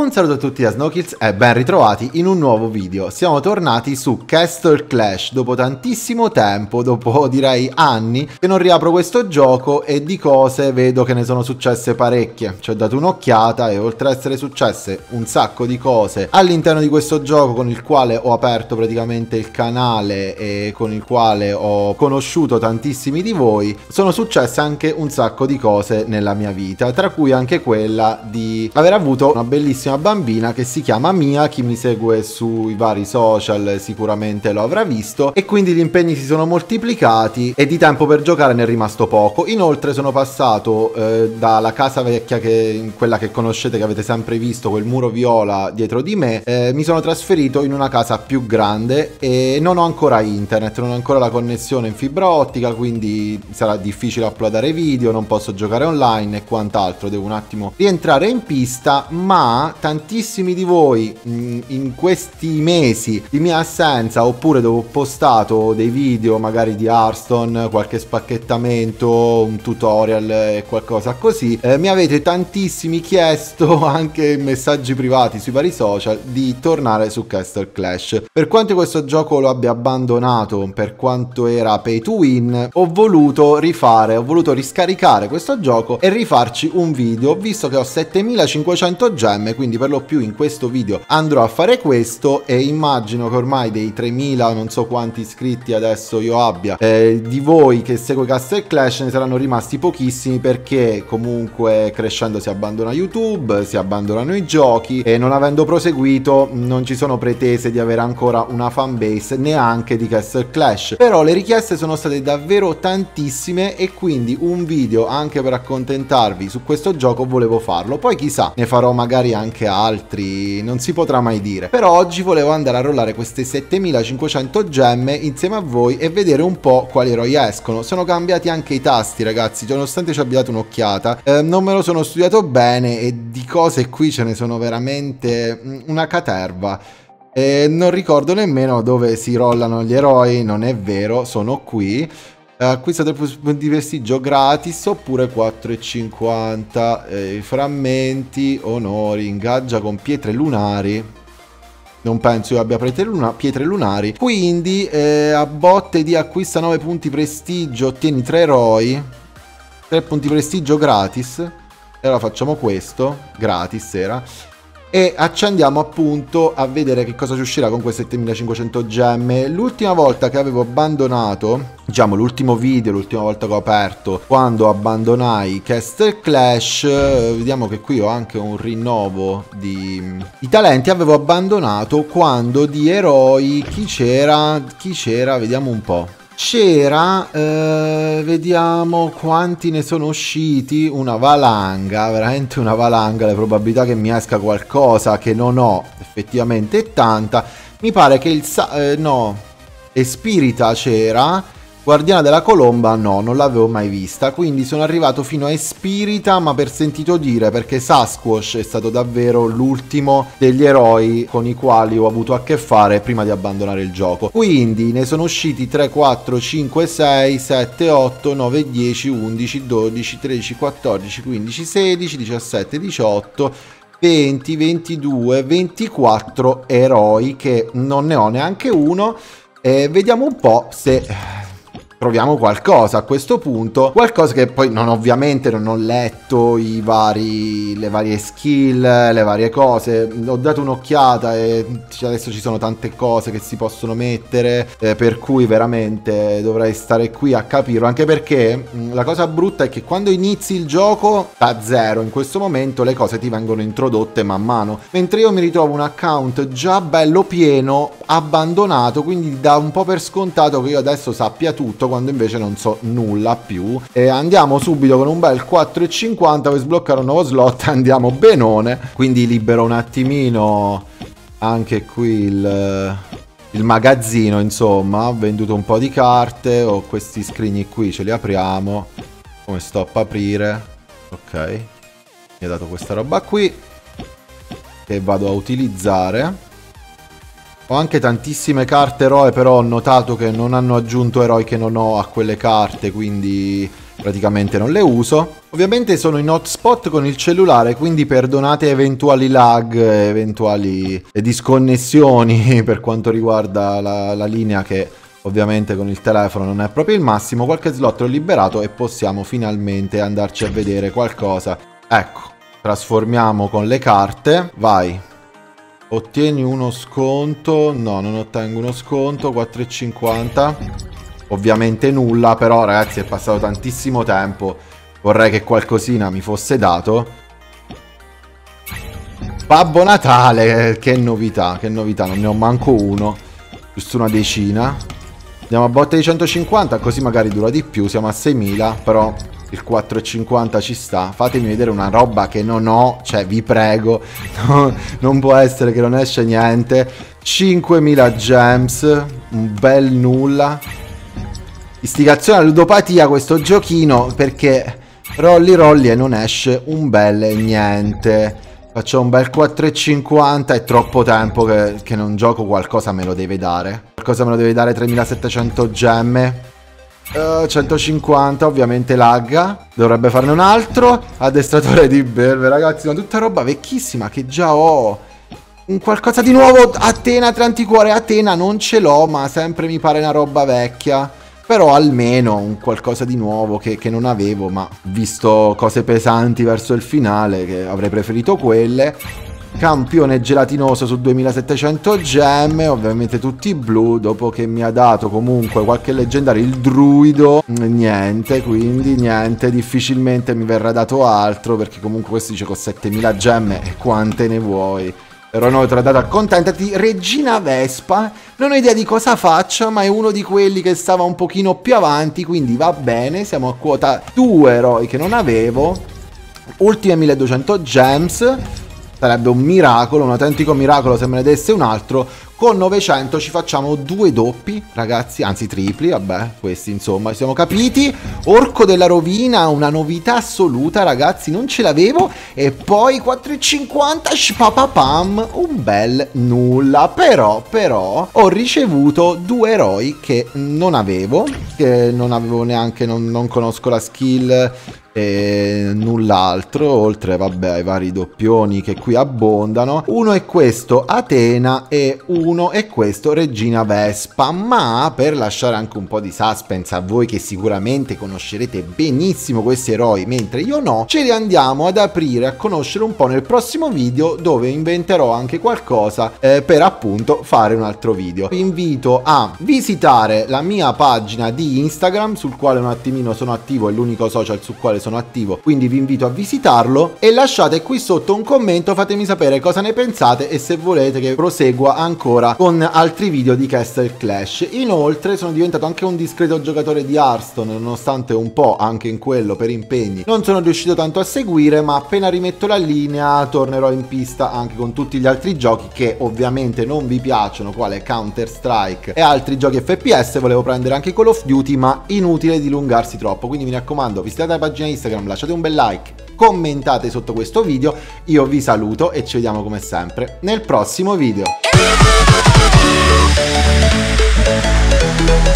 Un saluto a tutti da Snowkills e ben ritrovati in un nuovo video. Siamo tornati su Castle Clash dopo tantissimo tempo, dopo direi anni che non riapro questo gioco e di cose vedo che ne sono successe parecchie. Ci ho dato un'occhiata e oltre ad essere successe un sacco di cose all'interno di questo gioco con il quale ho aperto praticamente il canale e con il quale ho conosciuto tantissimi di voi, sono successe anche un sacco di cose nella mia vita, tra cui anche quella di aver avuto una bellissima bambina che si chiama Mia. Chi mi segue sui vari social sicuramente lo avrà visto, e quindi gli impegni si sono moltiplicati e di tempo per giocare ne è rimasto poco. Inoltre sono passato dalla casa vecchia, quella che conoscete, che avete sempre visto, quel muro viola dietro di me, mi sono trasferito in una casa più grande e non ho ancora internet, non ho ancora la connessione in fibra ottica, quindi sarà difficile uploadare video, non posso giocare online e quant'altro, devo un attimo rientrare in pista. Ma tantissimi di voi in questi mesi di mia assenza, oppure dove ho postato dei video magari di Hearthstone, qualche spacchettamento, un tutorial e qualcosa così, mi avete tantissimi chiesto anche in messaggi privati sui vari social di tornare su Castle Clash. Per quanto questo gioco lo abbia abbandonato, per quanto era pay to win, ho voluto riscaricare questo gioco e rifarci un video, visto che ho 7500 gemme, quindi per lo più in questo video andrò a fare questo, e immagino che ormai dei 3000 non so quanti iscritti adesso io abbia di voi che segue Castle Clash ne saranno rimasti pochissimi, perché comunque crescendo si abbandona YouTube, si abbandonano i giochi, e non avendo proseguito non ci sono pretese di avere ancora una fanbase neanche di Castle Clash. Però le richieste sono state davvero tantissime e quindi un video anche per accontentarvi su questo gioco volevo farlo. Poi chissà, ne farò magari anche altri, non si potrà mai dire. Però oggi volevo andare a rollare queste 7500 gemme insieme a voi e vedere un po' quali eroi escono. Sono cambiati anche i tasti, ragazzi, nonostante ci abbia dato un'occhiata, non me lo sono studiato bene e di cose qui ce ne sono veramente una caterva. Non ricordo nemmeno dove si rollano gli eroi, non è vero, sono qui. Acquista 3 punti di prestigio gratis oppure 4,50. Frammenti, onori, ingaggia con pietre lunari. Non penso io abbia pietre lunari. Quindi a botte di acquista 9 punti prestigio ottieni 3 eroi, 3 punti prestigio gratis. E allora facciamo questo, gratis era. E accendiamo appunto a vedere che cosa ci uscirà con queste 7500 gemme. L'ultima volta che avevo abbandonato, diciamo l'ultimo video, l'ultima volta che ho aperto, quando abbandonai Castle Clash, vediamo che qui ho anche un rinnovo di talenti. Avevo abbandonato quando di eroi chi c'era, vediamo un po'. C'era, vediamo quanti ne sono usciti, una valanga, veramente una valanga. Le probabilità che mi esca qualcosa che non ho effettivamente è tanta. Mi pare che no, Espirita c'era, Guardiana della Colomba no, non l'avevo mai vista, quindi sono arrivato fino a Espirita, ma per sentito dire, perché Sasquatch è stato davvero l'ultimo degli eroi con i quali ho avuto a che fare prima di abbandonare il gioco. Quindi ne sono usciti 3, 4, 5, 6, 7, 8, 9, 10, 11, 12, 13, 14, 15, 16, 17, 18... 20, 22, 24 eroi, che non ne ho neanche uno. Vediamo un po' se troviamo qualcosa a questo punto, qualcosa che poi ovviamente non ho letto le varie skill, le varie cose. Ho dato un'occhiata e adesso ci sono tante cose che si possono mettere, per cui veramente dovrei stare qui a capirlo, anche perché la cosa brutta è che quando inizi il gioco da zero, in questo momento le cose ti vengono introdotte man mano, mentre io mi ritrovo un account già bello pieno, abbandonato, quindi dà un po' per scontato che io adesso sappia tutto, quando invece non so nulla più. E andiamo subito con un bel 4,50 per sbloccare un nuovo slot. Andiamo benone, quindi libero un attimino anche qui il magazzino. Insomma, ho venduto un po' di carte, ho questi scrigni qui, ce li apriamo. Come stop aprire? Ok, mi ha dato questa roba qui che vado a utilizzare. Ho anche tantissime carte eroe, però ho notato che non hanno aggiunto eroi che non ho a quelle carte, quindi praticamente non le uso. Ovviamente sono in hotspot con il cellulare, quindi perdonate eventuali lag, eventuali disconnessioni per quanto riguarda la linea, che ovviamente con il telefono non è proprio il massimo. Qualche slot l'ho liberato e possiamo finalmente andarci a vedere qualcosa. Ecco, trasformiamo con le carte, vai. Ottieni uno sconto, no, non ottengo uno sconto, 4,50. Ovviamente nulla, però ragazzi è passato tantissimo tempo, vorrei che qualcosina mi fosse dato. Babbo Natale, che novità, non ne ho manco uno, giusto una decina. Andiamo a botte di 150, così magari dura di più, siamo a 6.000, però il 4,50 ci sta. Fatemi vedere una roba che non ho, cioè vi prego, no, non può essere che non esce niente. 5.000 gems, un bel nulla. Istigazione alla ludopatia questo giochino, perché rolli e non esce un bel niente. Faccio un bel 4,50, è troppo tempo che non gioco, qualcosa me lo deve dare. Qualcosa me lo deve dare, 3.700 gemme. 150, ovviamente lagga. Dovrebbe farne un altro. Addestratore di belve, ragazzi, ma tutta roba vecchissima che già ho. Un qualcosa di nuovo, Atena, Tranticuore, Atena non ce l'ho, ma sempre mi pare una roba vecchia. Però almeno un qualcosa di nuovo che non avevo, ma visto cose pesanti verso il finale, che avrei preferito quelle. Campione gelatinoso su 2700 gemme, ovviamente tutti blu, dopo che mi ha dato comunque qualche leggendario, il druido, niente, quindi niente, difficilmente mi verrà dato altro, perché comunque questo dice con 7000 gemme e quante ne vuoi. Ero inoltre dato accontentati. Regina Vespa, non ho idea di cosa faccia, ma è uno di quelli che stava un pochino più avanti, quindi va bene, siamo a quota 2 eroi che non avevo. Ultime 1200 gems. Sarebbe un miracolo, un autentico miracolo se me ne desse un altro. Con 900 ci facciamo 2 doppi, ragazzi, anzi tripli, vabbè, questi insomma ci siamo capiti. Orco della rovina, una novità assoluta, ragazzi, non ce l'avevo. E poi 4,50, shpapapam, un bel nulla. Però ho ricevuto 2 eroi che non avevo neanche, non conosco la skill e null'altro, oltre vabbè ai vari doppioni che qui abbondano. Uno è questo Atena e uno è questo Regina Vespa, ma per lasciare anche un po' di suspense a voi che sicuramente conoscerete benissimo questi eroi mentre io no, ce li andiamo ad aprire, a conoscere un po' nel prossimo video, dove inventerò anche qualcosa per appunto fare un altro video. Vi invito a visitare la mia pagina di Instagram, sul quale un attimino sono attivo, è l'unico social su quale sono attivo, quindi vi invito a visitarlo e lasciate qui sotto un commento, fatemi sapere cosa ne pensate e se volete che prosegua ancora con altri video di Castle Clash. Inoltre sono diventato anche un discreto giocatore di Hearthstone, nonostante un po' anche in quello per impegni non sono riuscito tanto a seguire, ma appena rimetto la linea tornerò in pista anche con tutti gli altri giochi che ovviamente non vi piacciono, quale Counter Strike e altri giochi FPS. Volevo prendere anche Call of Duty, ma inutile dilungarsi troppo, quindi mi raccomando, visitate la pagina Instagram, lasciate un bel like, commentate sotto questo video, io vi saluto e ci vediamo come sempre nel prossimo video.